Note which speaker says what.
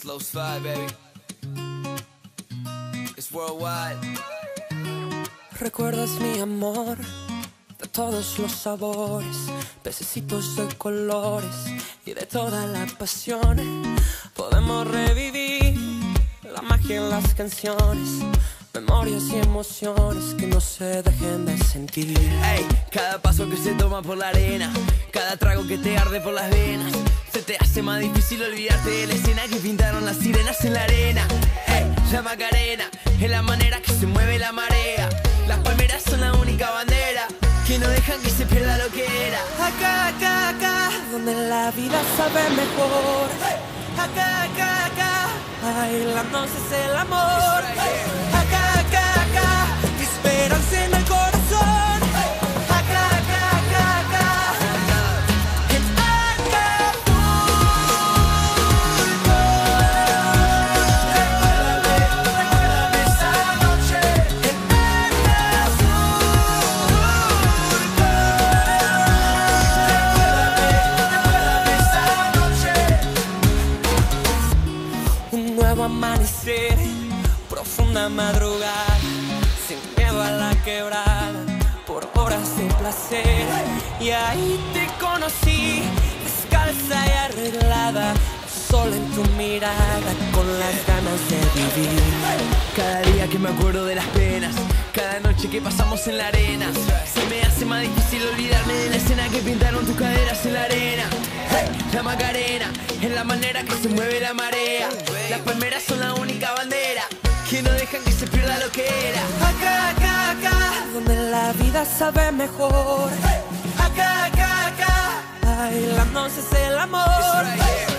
Speaker 1: Slow slide, baby. It's worldwide.
Speaker 2: Recuerdas mi amor de todos los sabores, pececitos de colores y de toda la pasión. Podemos revivir la magia en las canciones, memorias y emociones que no se dejen de sentir.
Speaker 1: Ey, cada paso que se toma por la arena, cada trago que te arde por las venas, se te hace más difícil olvidarte de la escena que pintaron las sirenas en la arena. Ey, la Macarena es la manera que se mueve la marea. Las palmeras son la única bandera que no dejan que se pierda lo que era.
Speaker 2: Acá, acá, acá, donde la vida sabe mejor. Acá, acá, acá, bailándose es el amor. Acá, acá, acá, esperanza en el corazón. Acá, acá, acá, acá, en Acapulco. Recuérdame esa noche en Acapulco. Recuérdame esa noche. Un nuevo amanecer, profunda madrugada, sin miedo a la quebrada, por horas de placer. Y ahí te conocí, descalza y arreglada, el sol en tu mirada, con las ganas de vivir.
Speaker 1: Cada día que me acuerdo de las penas, cada noche que pasamos en la arena, se me hace más difícil olvidarme de la escena que pintaron tus caderas en la arena. Hey, la Macarena es la manera que se mueve la marea. Las palmeras son la única bandera que no dejan que se pierda lo que era.
Speaker 2: Acá, acá, acá, donde la vida sabe mejor. Acá, acá, acá, bailándose es el amor.